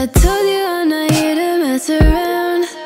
I told you I'm not here to mess around.